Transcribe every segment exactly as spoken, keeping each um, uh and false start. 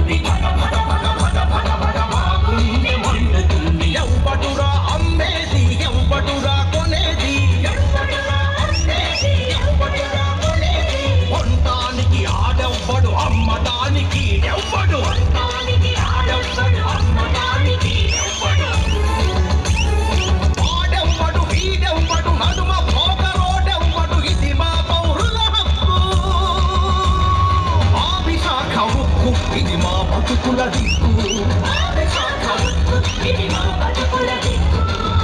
మండుతుంది పద పద పద పద పద పద మా గుండె మండుతుంది ఎవ్వడురా అమ్మేది ఎవ్వడురా కొనేది ఎవ్వడురా అమ్మేది ఎవ్వడురా కొనేది కొనటానికి ఆడెవ్వడు అమ్మటానికి ఎవ్వడు కొనటానికి ఆడెవ్వడు అమ్మటానికి ఎవ్వడు వాడెవ్వడు వీడెవ్వడు నడుమ పోకరోడెవ్వడు ఇది మా పౌరుల హక్కు ఆ విశాఖ ఉక్కు ఇది మా బతుకుల దిక్కు ఆ విశాఖ ఉక్కు ఇది మా బతుకుల దిక్కు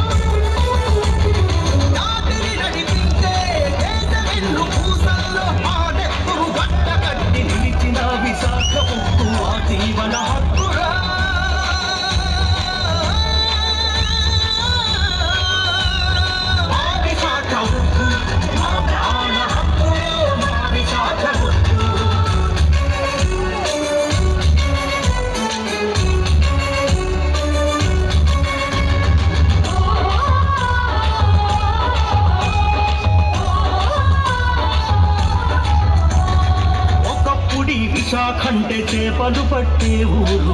జాతిని నడిపించే దేశమెల్లు పూసల్లో ఆ నెత్తురు గట్ట కట్టి నిలిచిన విశాఖ ఉక్కు ఆ జీవన హక్కురా ఆ విశాఖ ఉక్కు మా ప్రాణ హక్కు మా విశాఖ ఉక్కు ఒకప్పుడి విశాఖంటే చేపలు పట్టే ఊరు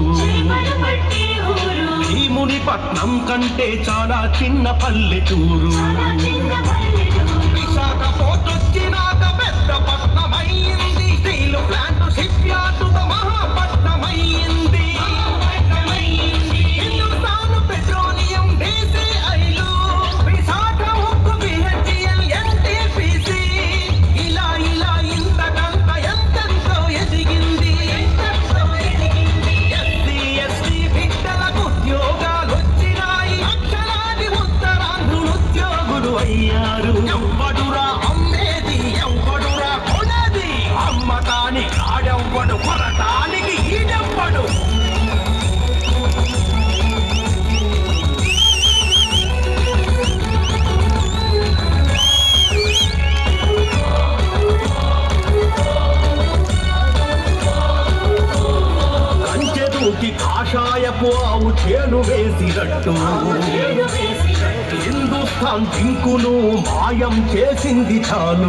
భీముని పట్నం కంటే చాలా చిన్న పల్లెటూరు విశాఖ పోటొచ్చినాక పెద్ద పట్నమయ్యింది స్టీల్ ప్లాంట్ షిప్ యార్డుతో మహాపట్నమయ్యింది హిందుస్థాన్ పెట్రోలియం డీసీఐలు విశాఖ ఉక్కు బిహెచ్ఈఎల్ ఎన్టీపీసీ ఇలా ఇలా ఇంతకంత ఎంతెంతో ఎదిగింది ఎస్సీ ఎస్టీ బిడ్డలకు ఉద్యోగాలు వచ్చినాయి లక్షలాది ఉత్తరాంధ్రులు ఉద్యోగులు అయ్యారు ఎవ్వడురా అమ్మేది ఎవ్వడురా కొనేది అమ్మటానికి ఆడెవ్వడు కొనటానికి ఈడెవ్వడు కంచెదూకి కాషాయపు ఆవు చేను వేసినట్టు హిందుస్థాన్ జింకును మాయం చేసింది చాలు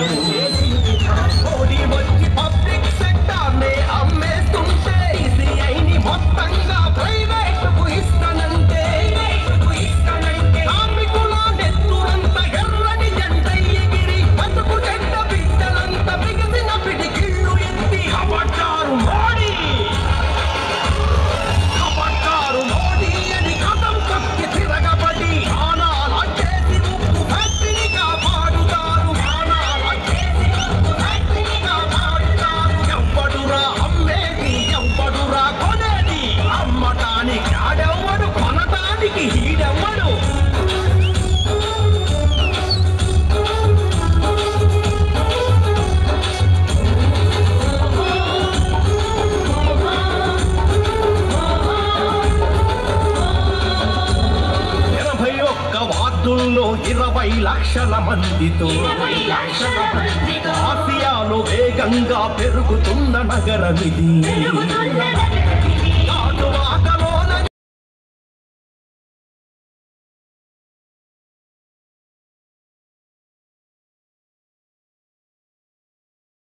మోడీ వచ్చి పబ్లిక్ సెక్టార్నే అమ్మేస్తుంటే ఈసీఐని మొత్తంగా ప్రైవేటుకు ఇస్తానంటే కార్మికుల నెత్తురంత ఎర్రని జెండ ఎగిరి బతుకు జెండ బిడ్డలంత బిగిసిన పిడికిళ్ళు ఎత్తి కబడ్డారు మోడీ కబడ్డారు మోడీ అని కథం కక్కి తిరగబడి ప్రాణాల చేసి ఉప్పు ఫ్యాక్టరీ కాపాడుతారు ప్రాణాల చేసి ఉప్పు ఫ్యాక్టరీ కాపాడుతారు ఎవ్వడురా అమ్మేది ఎవ్వడురా కొనేది అమ్మటానికి ఆడెవ్వడు కొనటానికి ఈడెవ్వడు ఎనభై ఒక్క వార్డుల్లో ఇరవై లక్షల మందితో ఆసియాలో వేగంగా పెరుగుతున్న నగరమిది